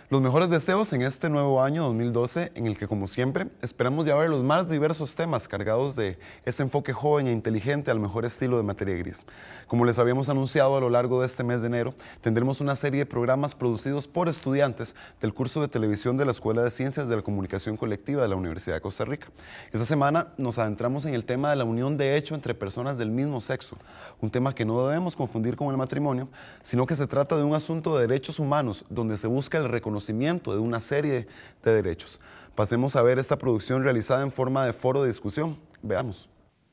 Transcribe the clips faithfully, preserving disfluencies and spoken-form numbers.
Los mejores deseos en este nuevo año dos mil doce, en el que, como siempre, esperamos llevar los más diversos temas cargados de ese enfoque joven e inteligente al mejor estilo de Materia Gris. Como les habíamos anunciado a lo largo de este mes de enero, tendremos una serie de programas producidos por estudiantes del curso de televisión de la Escuela de Ciencias de la Comunicación Colectiva de la Universidad de Costa Rica. Esta semana nos adentramos en el tema de la unión de hecho entre personas del mismo sexo, un tema que no debemos confundir con el matrimonio, sino que se trata de un asunto de derechos humanos donde se busca el reconocimiento de una serie de derechos. Pasemos a ver esta producción realizada en forma de foro de discusión. Veamos.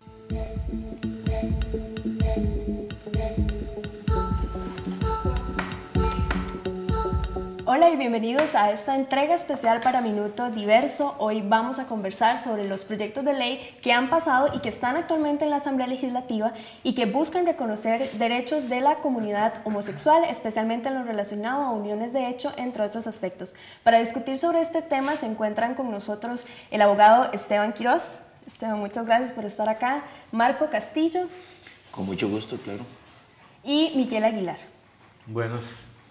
Hola y bienvenidos a esta entrega especial para Minuto Diverso. Hoy vamos a conversar sobre los proyectos de ley que han pasado y que están actualmente en la Asamblea Legislativa y que buscan reconocer derechos de la comunidad homosexual, especialmente en lo relacionado a uniones de hecho, entre otros aspectos. Para discutir sobre este tema se encuentran con nosotros el abogado Esteban Quiroz. Esteban, muchas gracias por estar acá. Marco Castillo. Con mucho gusto, claro. Y Miguel Aguilar. Buenos.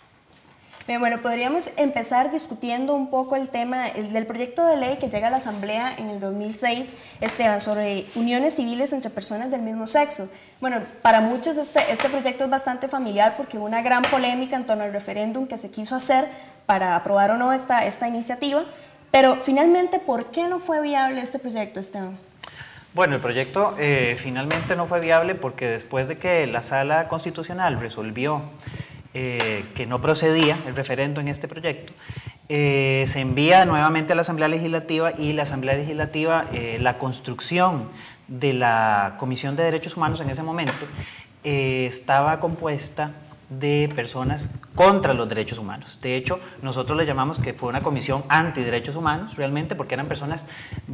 Bien, bueno, podríamos empezar discutiendo un poco el tema el, del proyecto de ley que llega a la Asamblea en el dos mil seis, Esteban, sobre uniones civiles entre personas del mismo sexo. Bueno, para muchos este, este proyecto es bastante familiar porque hubo una gran polémica en torno al referéndum que se quiso hacer para aprobar o no esta, esta iniciativa, pero finalmente, ¿por qué no fue viable este proyecto, Esteban? Bueno, el proyecto eh, finalmente no fue viable porque después de que la Sala Constitucional resolvió Eh, que no procedía el referendo en este proyecto, eh, se envía nuevamente a la Asamblea Legislativa y la Asamblea Legislativa, eh, la construcción de la Comisión de Derechos Humanos en ese momento eh, estaba compuesta de personas contra los derechos humanos. De hecho, nosotros le llamamos que fue una comisión antiderechos humanos, realmente, porque eran personas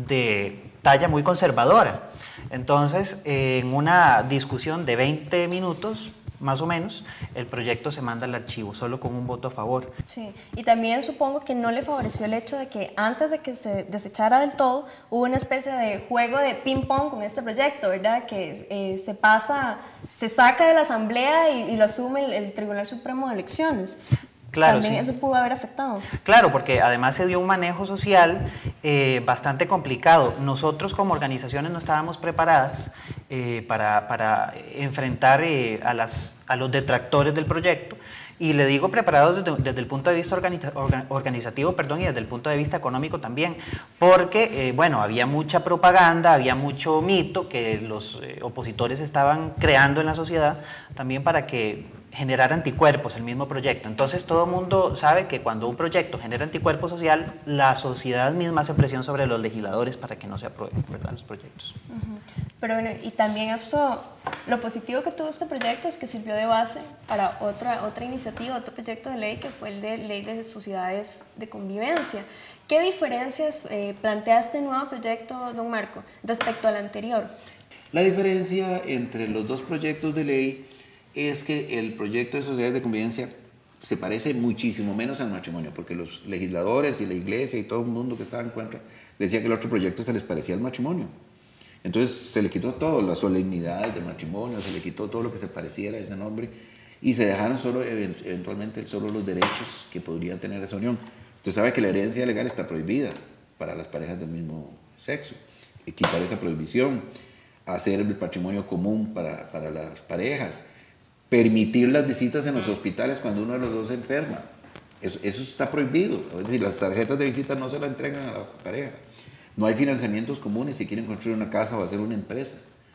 de talla muy conservadora. Entonces, eh, en una discusión de veinte minutos, más o menos, el proyecto se manda al archivo, solo con un voto a favor. Sí, y también supongo que no le favoreció el hecho de que antes de que se desechara del todo, hubo una especie de juego de ping-pong con este proyecto, ¿verdad? Que eh, se pasa, se saca de la Asamblea y, y lo asume el, el Tribunal Supremo de Elecciones. Claro, También sí. Eso pudo haber afectado. Claro, porque además se dio un manejo social eh, bastante complicado. Nosotros como organizaciones no estábamos preparadas eh, para, para enfrentar eh, a, las, a los detractores del proyecto. Y le digo preparados desde, desde el punto de vista organiza, organizativo, perdón, y desde el punto de vista económico también, porque, eh, bueno, había mucha propaganda, había mucho mito que los eh, opositores estaban creando en la sociedad también para que generar anticuerpos el mismo proyecto. Entonces todo el mundo sabe que cuando un proyecto genera anticuerpo social, la sociedad misma hace presión sobre los legisladores para que no se aprueben, ¿verdad?, los proyectos. Uh-huh. Pero bueno, y también esto, lo positivo que tuvo este proyecto es que sirvió de base para otra, otra iniciativa, otro proyecto de ley que fue el de Ley de Sociedades de Convivencia. ¿Qué diferencias eh, plantea este nuevo proyecto, don Marco, respecto al anterior? La diferencia entre los dos proyectos de ley es que el proyecto de sociedades de convivencia se parece muchísimo menos al matrimonio, porque los legisladores y la iglesia y todo el mundo que estaba en contra decía que el otro proyecto se les parecía al matrimonio. Entonces se le quitó todo, las solemnidades del matrimonio, se le quitó todo lo que se pareciera a ese nombre y se dejaron solo, eventualmente solo los derechos que podrían tener esa unión. Usted sabe que la herencia legal está prohibida para las parejas del mismo sexo, y quitar esa prohibición, hacer el patrimonio común para, para las parejas, permitir las visitas en los hospitales cuando uno de los dos se enferma. Eso, eso está prohibido. Es decir, las tarjetas de visita no se las entregan a la pareja. No hay financiamientos comunes si quieren construir una casa o hacer una empresa.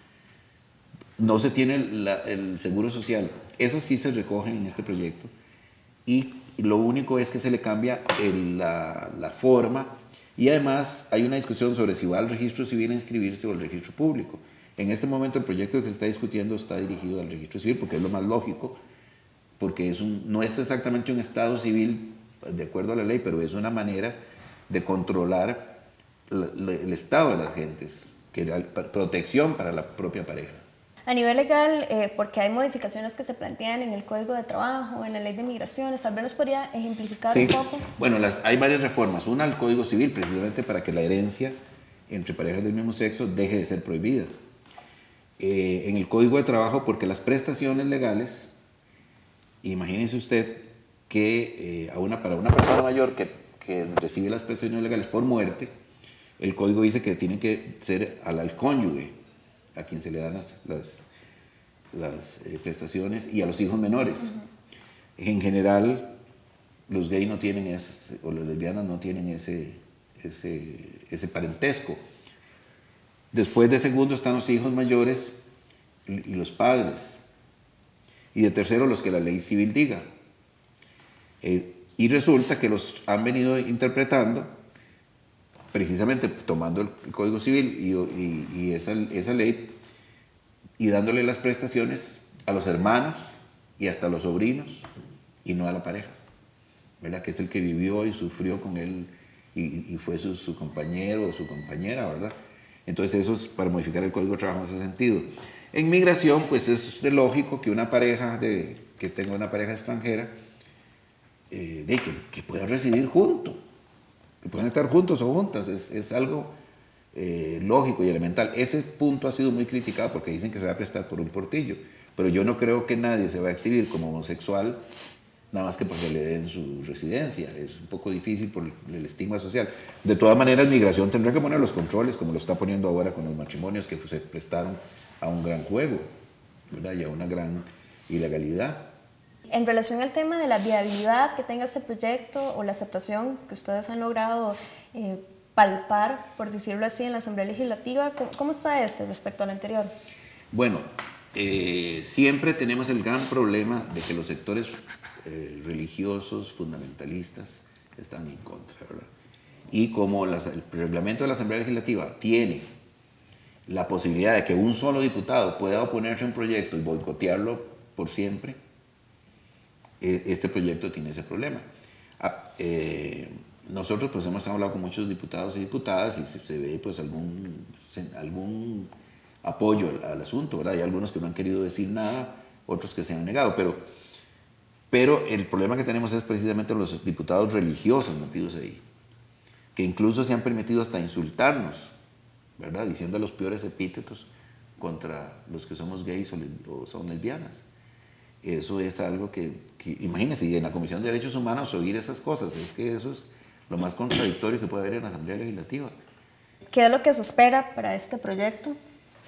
No se tiene la, el seguro social. Esas sí se recogen en este proyecto. Y lo único es que se le cambia el, la, la forma. Y además hay una discusión sobre si va al registro civil a inscribirse o al registro público. En este momento el proyecto que se está discutiendo está dirigido al registro civil porque es lo más lógico, porque es un, no es exactamente un estado civil de acuerdo a la ley, pero es una manera de controlar la, la, el estado de las gentes, que da protección para la propia pareja. A nivel legal, eh, porque hay modificaciones que se plantean en el Código de Trabajo, en la Ley de Migraciones, tal vez nos podría ejemplificar sí. un poco. Bueno, las, hay varias reformas. Una al Código Civil, precisamente para que la herencia entre parejas del mismo sexo deje de ser prohibida. Eh, en el Código de Trabajo, porque las prestaciones legales, imagínense usted que eh, a una, para una persona mayor que, que recibe las prestaciones legales por muerte, el código dice que tiene que ser al, al cónyuge a quien se le dan las, las, las eh, prestaciones y a los hijos menores. Uh-huh. En general, los gays no tienen ese, o las lesbianas no tienen ese, ese, ese parentesco. Después de segundo están los hijos mayores y los padres. Y de tercero los que la ley civil diga. Eh, y resulta que los han venido interpretando precisamente tomando el Código Civil y, y, y esa, esa ley y dándole las prestaciones a los hermanos y hasta a los sobrinos y no a la pareja, ¿verdad? Que es el que vivió y sufrió con él y, y fue su, su compañero o su compañera, ¿verdad? Entonces eso es para modificar el Código de Trabajo en ese sentido. En migración, pues es de lógico que una pareja, de, que tenga una pareja extranjera, eh, de que, que pueda residir juntos, que puedan estar juntos o juntas, es, es algo eh, lógico y elemental. Ese punto ha sido muy criticado porque dicen que se va a prestar por un portillo, pero yo no creo que nadie se va a exhibir como homosexual nada más que porque le den su residencia. Es un poco difícil por el estigma social. De todas maneras, migración tendrá que poner los controles, como lo está poniendo ahora con los matrimonios que se prestaron a un gran juego, ¿verdad? Y a una gran ilegalidad. En relación al tema de la viabilidad que tenga ese proyecto o la aceptación que ustedes han logrado eh, palpar, por decirlo así, en la Asamblea Legislativa, ¿cómo, cómo está este respecto al anterior? Bueno, eh, siempre tenemos el gran problema de que los sectores eh, religiosos, fundamentalistas, están en contra, ¿verdad? Y como las, el reglamento de la Asamblea Legislativa tiene la posibilidad de que un solo diputado pueda oponerse a un proyecto y boicotearlo por siempre, este proyecto tiene ese problema. Eh, nosotros pues hemos hablado con muchos diputados y diputadas y se, se ve pues algún, algún apoyo al, al asunto, ¿verdad? Hay algunos que no han querido decir nada, otros que se han negado, pero, pero el problema que tenemos es precisamente los diputados religiosos metidos ahí, que incluso se han permitido hasta insultarnos, ¿verdad? Diciendo los peores epítetos contra los que somos gays o, o son lesbianas. Eso es algo que, que, imagínense, y en la Comisión de Derechos Humanos oír esas cosas, es que eso es lo más contradictorio que puede haber en la Asamblea Legislativa. ¿Qué es lo que se espera para este proyecto?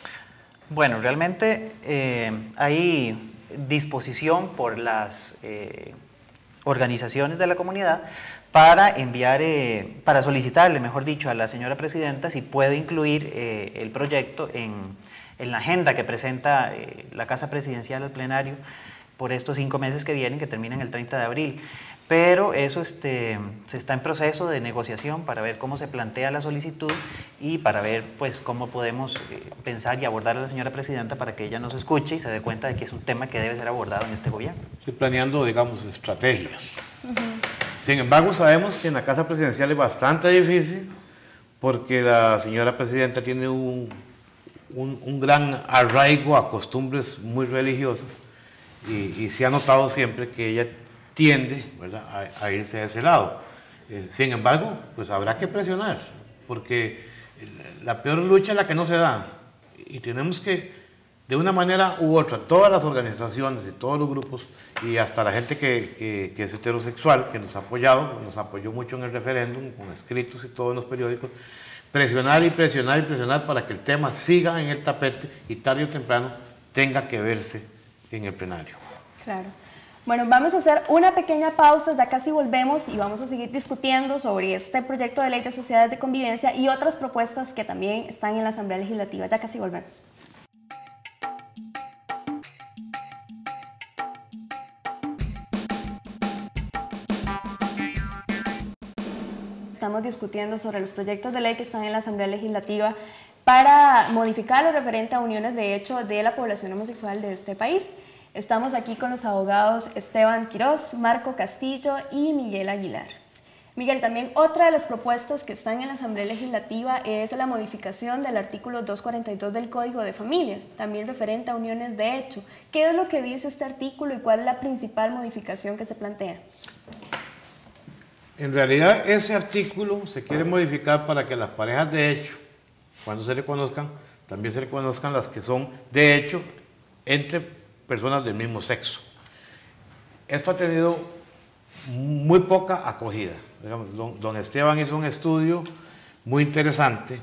Bueno, realmente eh, hay disposición por las eh, organizaciones de la comunidad para enviar, eh, para solicitarle, mejor dicho, a la señora presidenta si puede incluir eh, el proyecto en, en la agenda que presenta eh, la Casa Presidencial al plenario por estos cinco meses que vienen, que terminan el treinta de abril. Pero eso este, se está en proceso de negociación para ver cómo se plantea la solicitud y para ver pues, cómo podemos eh, pensar y abordar a la señora presidenta para que ella nos escuche y se dé cuenta de que es un tema que debe ser abordado en este gobierno. Estoy planeando, digamos, estrategias. Uh-huh. Sin embargo, sabemos que en la Casa Presidencial es bastante difícil porque la señora presidenta tiene un, un, un gran arraigo a costumbres muy religiosas y, y se ha notado siempre que ella tiende, ¿verdad?, a, a irse a ese lado. Eh, sin embargo, pues habrá que presionar, porque la peor lucha es la que no se da. Y tenemos que, de una manera u otra, todas las organizaciones y todos los grupos, y hasta la gente que, que, que es heterosexual, que nos ha apoyado, nos apoyó mucho en el referéndum, con escritos y todo en los periódicos, presionar y presionar y presionar para que el tema siga en el tapete y tarde o temprano tenga que verse en el plenario. Claro. Bueno, vamos a hacer una pequeña pausa, ya casi volvemos y vamos a seguir discutiendo sobre este proyecto de ley de sociedades de convivencia y otras propuestas que también están en la Asamblea Legislativa. Ya casi volvemos. Estamos discutiendo sobre los proyectos de ley que están en la Asamblea Legislativa para modificar lo referente a uniones de hecho de la población homosexual de este país. Estamos aquí con los abogados Esteban Quiroz, Marco Castillo y Miguel Aguilar. Miguel, también otra de las propuestas que están en la Asamblea Legislativa es la modificación del artículo doscientos cuarenta y dos del Código de Familia, también referente a uniones de hecho. ¿Qué es lo que dice este artículo y cuál es la principal modificación que se plantea? En realidad, ese artículo se quiere modificar para que las parejas de hecho, cuando se reconozcan, también se reconozcan las que son de hecho entre personas del mismo sexo. Esto ha tenido muy poca acogida. Digamos, don, don Esteban hizo un estudio muy interesante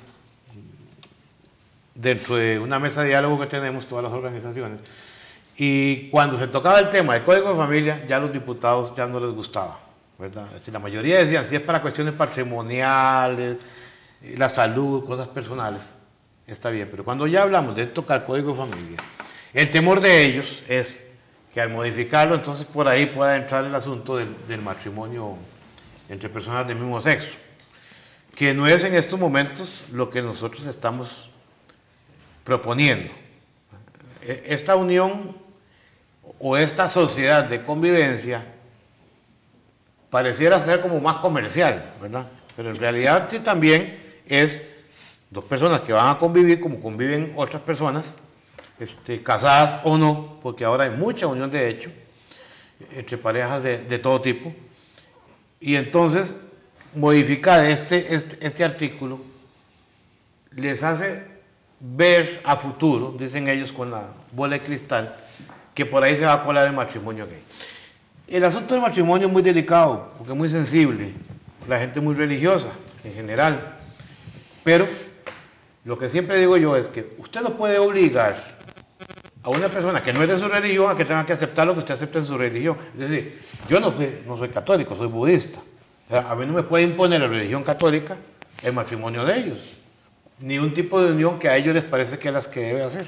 dentro de una mesa de diálogo que tenemos todas las organizaciones, y cuando se tocaba el tema del Código de Familia, ya a los diputados ya no les gustaba, ¿verdad? Es decir, la mayoría decían, si es para cuestiones patrimoniales, la salud, cosas personales, está bien, pero cuando ya hablamos de tocar Código de Familia, el temor de ellos es que al modificarlo, entonces por ahí pueda entrar el asunto del, del matrimonio entre personas del mismo sexo, que no es en estos momentos lo que nosotros estamos proponiendo. Esta unión o esta sociedad de convivencia pareciera ser como más comercial, ¿verdad? Pero en realidad sí, también es dos personas que van a convivir como conviven otras personas, este, casadas o no, porque ahora hay mucha unión de hecho entre parejas de, de todo tipo, y entonces modificar este, este, este artículo les hace ver a futuro, dicen ellos con la bola de cristal, que por ahí se va a colar el matrimonio gay. El asunto del matrimonio es muy delicado, porque es muy sensible, la gente es muy religiosa en general, pero lo que siempre digo yo es que usted no puede obligar a una persona que no es de su religión a que tenga que aceptar lo que usted acepta en su religión. Es decir, yo no soy, no soy católico, soy budista. O sea, a mí no me puede imponer la religión católica el matrimonio de ellos, ni un tipo de unión que a ellos les parece que es las que debe hacer.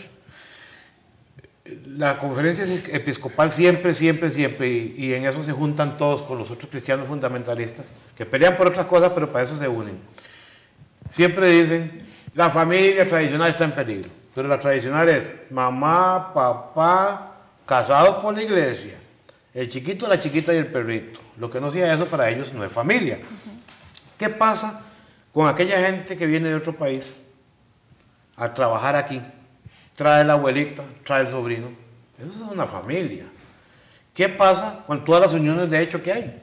La conferencia episcopal siempre, siempre, siempre, y, y en eso se juntan todos con los otros cristianos fundamentalistas, que pelean por otras cosas, pero para eso se unen. Siempre dicen, la familia tradicional está en peligro, pero la tradicional es mamá, papá, casados por la iglesia, el chiquito, la chiquita y el perrito. Lo que no sea eso para ellos no es familia. Uh-huh. ¿Qué pasa con aquella gente que viene de otro país a trabajar aquí? Trae la abuelita, trae el sobrino. Eso es una familia. ¿Qué pasa con todas las uniones de hecho que hay?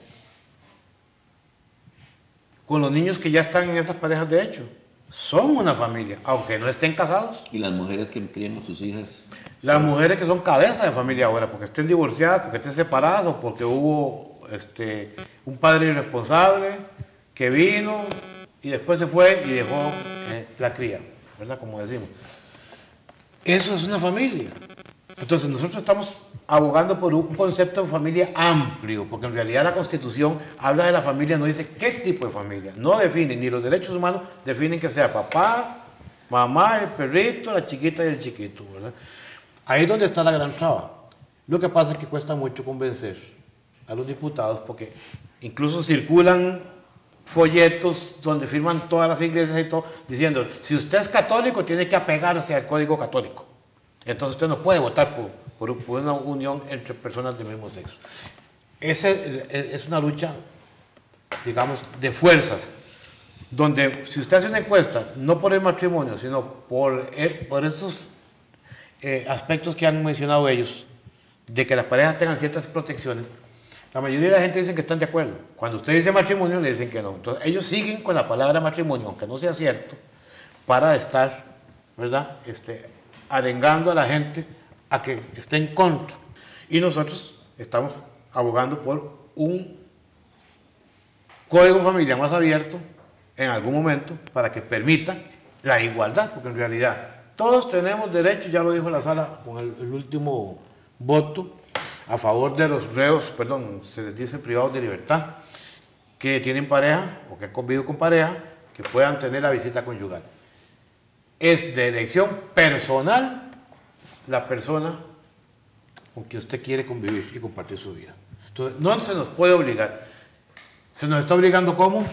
Con los niños que ya están en esas parejas de hecho. Son una familia, aunque no estén casados. ¿Y las mujeres que crían a sus hijas? Las mujeres que son cabeza de familia ahora, porque estén divorciadas, porque estén separadas o porque hubo este, un padre irresponsable que vino y después se fue y dejó eh, la cría, ¿verdad? Como decimos. Eso es una familia. Entonces nosotros estamos abogando por un concepto de familia amplio, porque en realidad la Constitución habla de la familia, no dice qué tipo de familia, no define, ni los derechos humanos definen que sea papá, mamá, el perrito, la chiquita y el chiquito, ¿verdad? Ahí es donde está la gran traba. Lo que pasa es que cuesta mucho convencer a los diputados, porque incluso circulan folletos donde firman todas las iglesias y todo, diciendo, si usted es católico tiene que apegarse al código católico. Entonces usted no puede votar por, por, por una unión entre personas del mismo sexo. Esa es una lucha, digamos, de fuerzas, donde si usted hace una encuesta, no por el matrimonio, sino por, por estos eh, aspectos que han mencionado ellos, de que las parejas tengan ciertas protecciones, la mayoría de la gente dice que están de acuerdo. Cuando usted dice matrimonio, le dicen que no. Entonces, ellos siguen con la palabra matrimonio, aunque no sea cierto, para estar, ¿verdad?, este, arengando a la gente a que esté en contra. Y nosotros estamos abogando por un código familiar más abierto en algún momento para que permita la igualdad, porque en realidad todos tenemos derecho, ya lo dijo la sala con el, el último voto, a favor de los reos, perdón, se les dice privados de libertad, que tienen pareja o que han convivido con pareja, que puedan tener la visita conyugal. Es de elección personal la persona con quien usted quiere convivir y compartir su vida. Entonces, no se nos puede obligar. Se nos está obligando ¿cómo?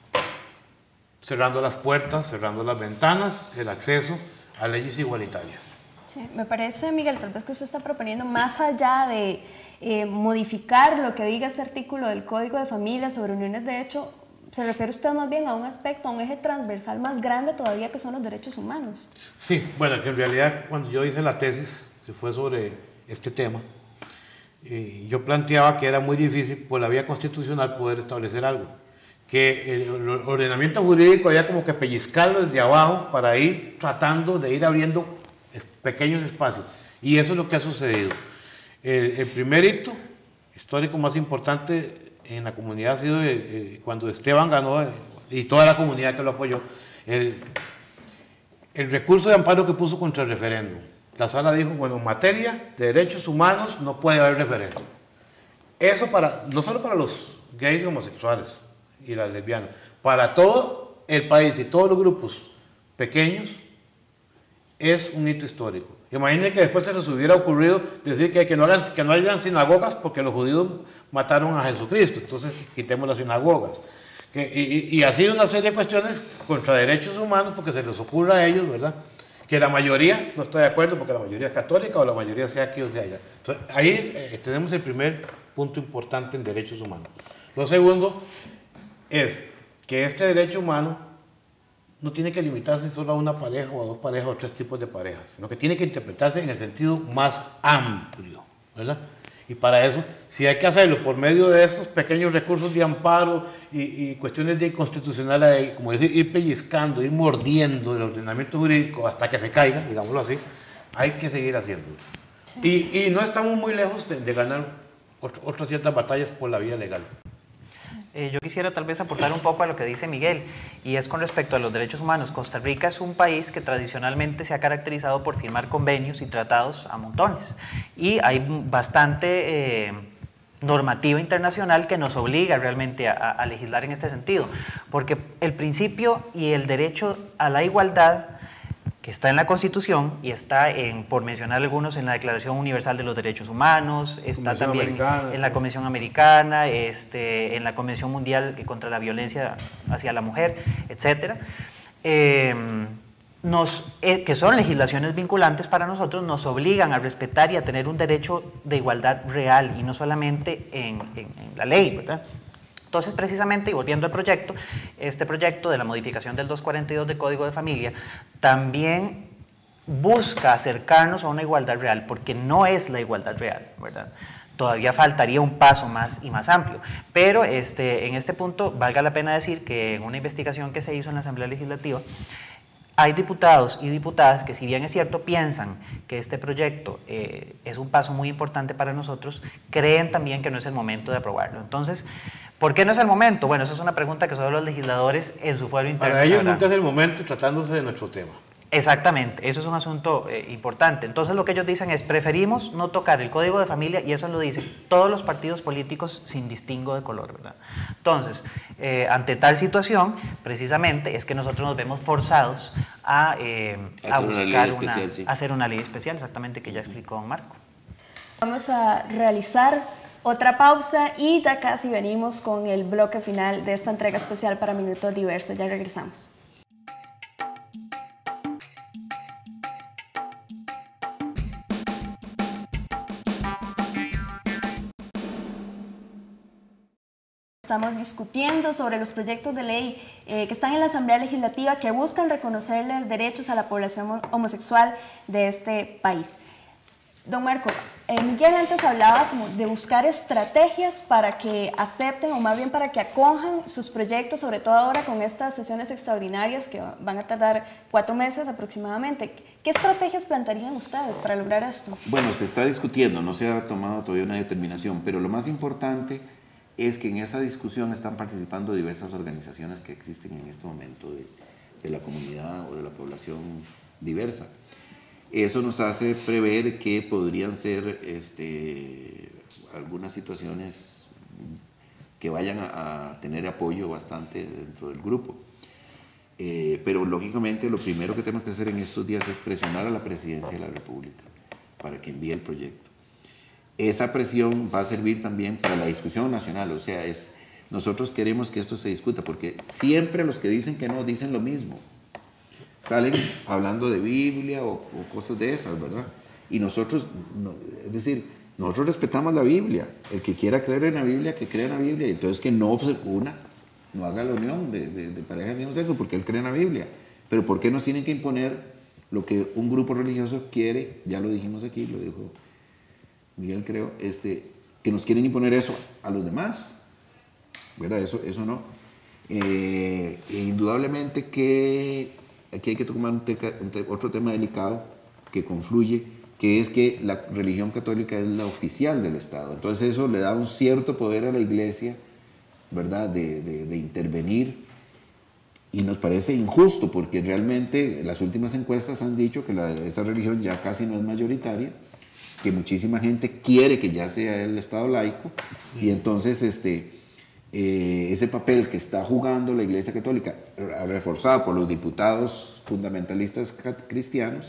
Cerrando las puertas, cerrando las ventanas, el acceso a leyes igualitarias. Sí, me parece, Miguel, tal vez que usted está proponiendo, más allá de eh, modificar lo que diga este artículo del Código de Familia sobre uniones de hecho, ¿se refiere usted más bien a un aspecto, a un eje transversal más grande todavía que son los derechos humanos? Sí, bueno, que en realidad cuando yo hice la tesis, que fue sobre este tema, eh, yo planteaba que era muy difícil por la vía constitucional poder establecer algo, que el ordenamiento jurídico había como que pellizcarlo desde abajo para ir tratando de ir abriendo pequeños espacios, y eso es lo que ha sucedido. El, el primer hito histórico más importante en la comunidad ha sido eh, eh, cuando Esteban ganó eh, y toda la comunidad que lo apoyó, el, el recurso de amparo que puso contra el referéndum. La sala dijo, bueno, en materia de derechos humanos no puede haber referéndum. Eso para, no solo para los gays y homosexuales y las lesbianas, para todo el país y todos los grupos pequeños es un hito histórico. Imaginen que después se les hubiera ocurrido decir que, que, no hagan, que no hayan sinagogas porque los judíos mataron a Jesucristo, entonces quitemos las sinagogas. Que, y, y así una serie de cuestiones contra derechos humanos porque se les ocurra a ellos, ¿verdad? Que la mayoría no está de acuerdo porque la mayoría es católica o la mayoría sea aquí o sea allá. Entonces ahí eh, tenemos el primer punto importante en derechos humanos. Lo segundo es que este derecho humano no tiene que limitarse solo a una pareja o a dos parejas o tres tipos de parejas, sino que tiene que interpretarse en el sentido más amplio, ¿verdad? Y para eso, si hay que hacerlo por medio de estos pequeños recursos de amparo y, y cuestiones de constitucional, como decir, ir pellizcando, ir mordiendo el ordenamiento jurídico hasta que se caiga, digámoslo así, hay que seguir haciéndolo. Sí. Y, y no estamos muy lejos de, de ganar otro, otras ciertas batallas por la vía legal. Eh, yo quisiera tal vez aportar un poco a lo que dice Miguel, y es con respecto a los derechos humanos. Costa Rica es un país que tradicionalmente se ha caracterizado por firmar convenios y tratados a montones, y hay bastante eh, normativa internacional que nos obliga realmente a, a legislar en este sentido, porque el principio y el derecho a la igualdad que está en la Constitución y está, en, por mencionar algunos, en la Declaración Universal de los Derechos Humanos, está también en la Convención Americana, este, en la Convención Mundial contra la Violencia hacia la Mujer, etcétera, eh, nos, eh, que son legislaciones vinculantes para nosotros, nos obligan a respetar y a tener un derecho de igualdad real y no solamente en, en, en la ley, ¿verdad? Entonces, precisamente, y volviendo al proyecto, este proyecto de la modificación del doscientos cuarenta y dos del Código de Familia también busca acercarnos a una igualdad real, porque no es la igualdad real, ¿verdad? Todavía faltaría un paso más y más amplio. Pero este, en este punto, valga la pena decir que en una investigación que se hizo en la Asamblea Legislativa, hay diputados y diputadas que, si bien es cierto, piensan que este proyecto eh, es un paso muy importante para nosotros, creen también que no es el momento de aprobarlo. Entonces, ¿por qué no es el momento? Bueno, esa es una pregunta que solo los legisladores en su fuero interno Para ellos sabrán. nunca es el momento tratándose de nuestro tema. Exactamente, eso es un asunto eh, importante. Entonces lo que ellos dicen es, preferimos no tocar el Código de Familia, y eso lo dicen todos los partidos políticos sin distingo de color, ¿verdad? Entonces, eh, ante tal situación, precisamente, es que nosotros nos vemos forzados a, eh, a buscar una, especial, sí. hacer una ley especial, exactamente, que ya explicó Marco. Vamos a realizar otra pausa y ya casi venimos con el bloque final de esta entrega especial para Minutos Diversos. Ya regresamos. Estamos discutiendo sobre los proyectos de ley eh, que están en la Asamblea Legislativa que buscan reconocerle derechos a la población homosexual de este país. Don Marco, eh, Miguel antes hablaba como de buscar estrategias para que acepten, o más bien para que acojan sus proyectos, sobre todo ahora con estas sesiones extraordinarias que van a tardar cuatro meses aproximadamente. ¿Qué estrategias plantearían ustedes para lograr esto? Bueno, se está discutiendo, no se ha tomado todavía una determinación, pero lo más importante es que en esa discusión están participando diversas organizaciones que existen en este momento de, de la comunidad o de la población diversa. Eso nos hace prever que podrían ser este, algunas situaciones que vayan a, a tener apoyo bastante dentro del grupo. Eh, pero lógicamente lo primero que tenemos que hacer en estos días es presionar a la Presidencia de la República para que envíe el proyecto. Esa presión va a servir también para la discusión nacional, o sea, es, nosotros queremos que esto se discuta, porque siempre los que dicen que no, dicen lo mismo. Salen hablando de Biblia o, o cosas de esas, ¿verdad? Y nosotros, no, es decir, nosotros respetamos la Biblia. El que quiera creer en la Biblia, que crea en la Biblia, y entonces que no se una, no haga la unión de, de, de pareja del mismo sexo, porque él cree en la Biblia. Pero ¿por qué nos tienen que imponer lo que un grupo religioso quiere? Ya lo dijimos aquí, lo dijo Miguel, creo, este, que nos quieren imponer eso a los demás, ¿verdad? Eso, eso no. Eh, e indudablemente que aquí hay que tomar un teca, un te, otro tema delicado que confluye, que es que la religión católica es la oficial del Estado. Entonces eso le da un cierto poder a la Iglesia ¿verdad?, de, de, de intervenir. Y nos parece injusto porque realmente las últimas encuestas han dicho que la, esta religión ya casi no es mayoritaria, que muchísima gente quiere que ya sea el Estado laico, y entonces este, eh, ese papel que está jugando la Iglesia Católica, reforzado por los diputados fundamentalistas cristianos,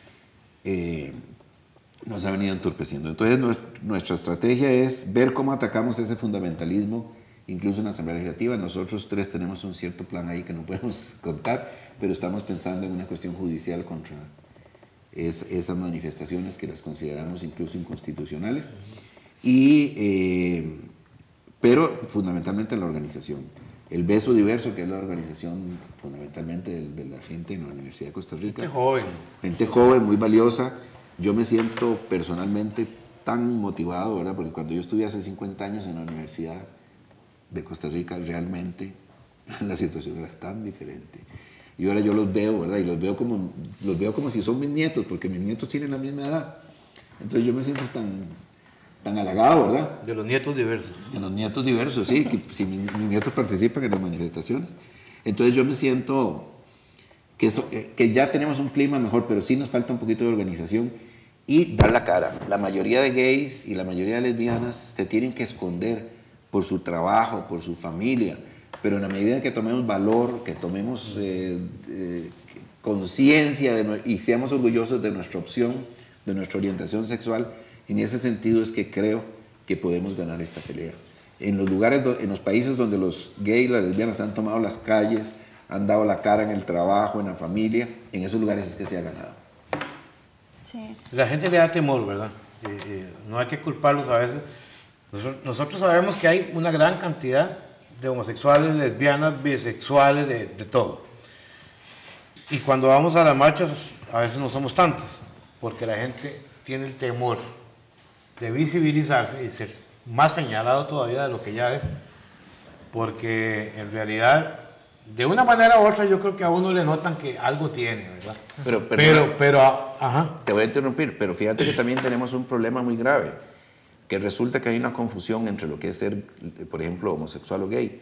eh, nos ha venido entorpeciendo. Entonces nuestra estrategia es ver cómo atacamos ese fundamentalismo, incluso en la Asamblea Legislativa. Nosotros tres tenemos un cierto plan ahí que no podemos contar, pero estamos pensando en una cuestión judicial contra es, esas manifestaciones que las consideramos incluso inconstitucionales, y, eh, pero fundamentalmente en la organización. El Beso Diverso, que es la organización fundamentalmente de, de la gente en la Universidad de Costa Rica. Gente joven. Gente joven, muy valiosa. Yo me siento personalmente tan motivado, ¿verdad? Porque cuando yo estudié hace cincuenta años en la Universidad de Costa Rica, realmente la situación era tan diferente. Y ahora yo los veo, ¿verdad? Y los veo como, los veo como si son mis nietos, porque mis nietos tienen la misma edad. Entonces yo me siento tan, tan halagado, ¿verdad? De los nietos diversos. De los nietos diversos, sí, que si mis, mis nietos participan en las manifestaciones. Entonces yo me siento que, eso, que ya tenemos un clima mejor, pero sí nos falta un poquito de organización y dar la cara. La mayoría de gays y la mayoría de lesbianas se tienen que esconder por su trabajo, por su familia, pero en la medida en que tomemos valor, que tomemos eh, eh, conciencia y seamos orgullosos de nuestra opción, de nuestra orientación sexual, en ese sentido es que creo que podemos ganar esta pelea. En los lugares, en los países donde los gays y las lesbianas han tomado las calles, han dado la cara en el trabajo, en la familia, en esos lugares es que se ha ganado. Sí. La gente le da temor, ¿verdad? Eh, eh, no hay que culparlos a veces. Nosotros, nosotros sabemos que hay una gran cantidad de homosexuales, lesbianas, bisexuales, de, de todo. Y cuando vamos a las marchas, a veces no somos tantos, porque la gente tiene el temor de visibilizarse y ser más señalado todavía de lo que ya es, porque en realidad, de una manera u otra, yo creo que a uno le notan que algo tiene, ¿verdad? Pero, pero, pero, pero ajá. Te voy a interrumpir, pero fíjate que también tenemos un problema muy grave, que resulta que hay una confusión entre lo que es ser, por ejemplo, homosexual o gay.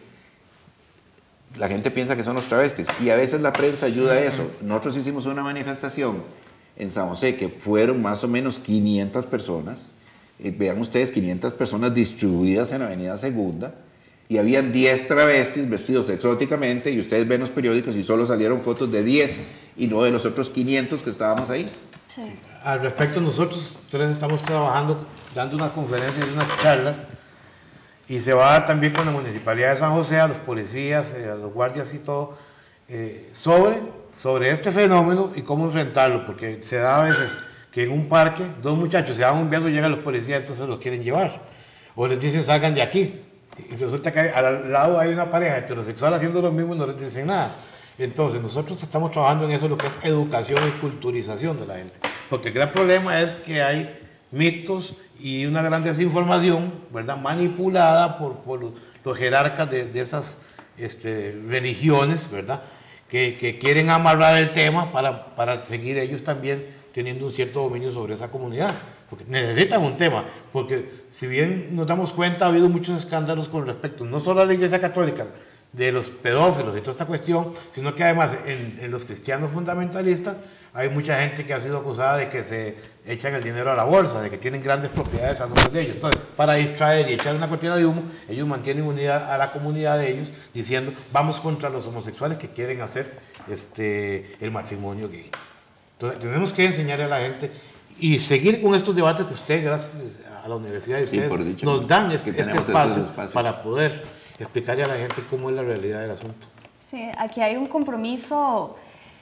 La gente piensa que son los travestis, y a veces la prensa ayuda a eso. Nosotros hicimos una manifestación en San José que fueron más o menos quinientas personas. Vean ustedes, quinientas personas distribuidas en la Avenida Segunda, y habían diez travestis vestidos exóticamente, y ustedes ven los periódicos y solo salieron fotos de diez y no de los otros quinientos que estábamos ahí. Sí. Al respecto, nosotros tres estamos trabajando, dando unas conferencias y unas charlas, y se va a dar también con la Municipalidad de San José, a los policías, eh, a los guardias y todo, eh, sobre, sobre este fenómeno y cómo enfrentarlo, porque se da a veces que en un parque dos muchachos se dan un beso y llegan los policías, entonces los quieren llevar, o les dicen salgan de aquí, y resulta que hay, al lado hay una pareja heterosexual haciendo lo mismo y no les dicen nada. Entonces nosotros estamos trabajando en eso, lo que es educación y culturización de la gente, porque el gran problema es que hay mitos y una gran desinformación, ¿verdad?, manipulada por, por los, los jerarcas de, de esas este, religiones, ¿verdad?, que, que quieren amarrar el tema para, para seguir ellos también teniendo un cierto dominio sobre esa comunidad, porque necesitan un tema, porque si bien nos damos cuenta, ha habido muchos escándalos con respecto, no solo a la Iglesia Católica, de los pedófilos y toda esta cuestión, sino que además en, en los cristianos fundamentalistas hay mucha gente que ha sido acusada de que se echan el dinero a la bolsa, de que tienen grandes propiedades a nombre de ellos. Entonces, para distraer y echar una cortina de humo, ellos mantienen unida a la comunidad de ellos, diciendo, vamos contra los homosexuales que quieren hacer este, el matrimonio gay. Entonces, tenemos que enseñarle a la gente y seguir con estos debates que usted, gracias a la universidad de ustedes, sí, dicho, nos dan este, este espacio para poder explicarle a la gente cómo es la realidad del asunto. Sí, aquí hay un compromiso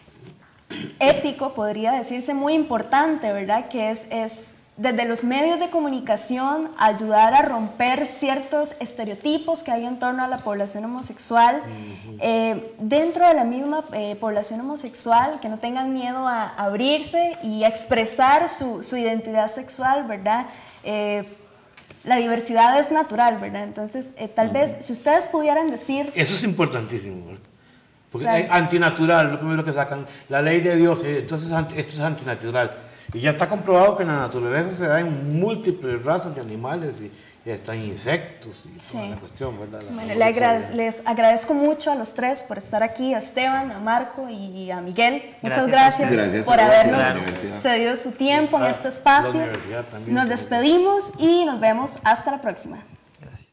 ético, podría decirse, muy importante, ¿verdad? Que es, es desde los medios de comunicación ayudar a romper ciertos estereotipos que hay en torno a la población homosexual. Uh-huh. eh, dentro de la misma eh, población homosexual, que no tengan miedo a abrirse y a expresar su, su identidad sexual, ¿verdad? Eh, La diversidad es natural, ¿verdad? Entonces, eh, tal uh-huh. vez, si ustedes pudieran decir... Eso es importantísimo, ¿verdad? Porque claro. Es antinatural, lo primero que sacan, la ley de Dios, eh, entonces esto es antinatural. Y ya está comprobado que en la naturaleza se da en múltiples razas de animales y, y están insectos y Sí. toda la cuestión, ¿verdad? La Bueno, le agrade- les agradezco mucho a los tres por estar aquí, a Esteban, a Marco y a Miguel. Muchas Gracias gracias, a Gracias por a vos y a la habernos universidad. cedido su tiempo en Ah, este espacio. la universidad también. Nos despedimos y nos vemos hasta la próxima. Gracias.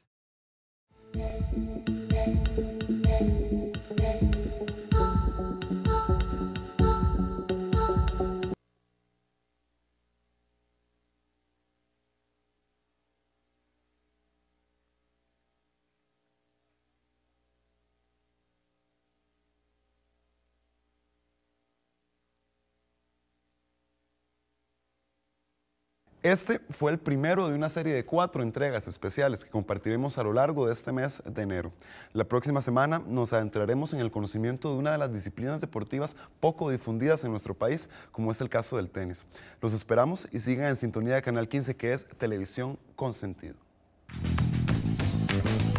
Este fue el primero de una serie de cuatro entregas especiales que compartiremos a lo largo de este mes de enero. La próxima semana nos adentraremos en el conocimiento de una de las disciplinas deportivas poco difundidas en nuestro país, como es el caso del tenis. Los esperamos y sigan en sintonía de Canal quince, que es televisión con sentido.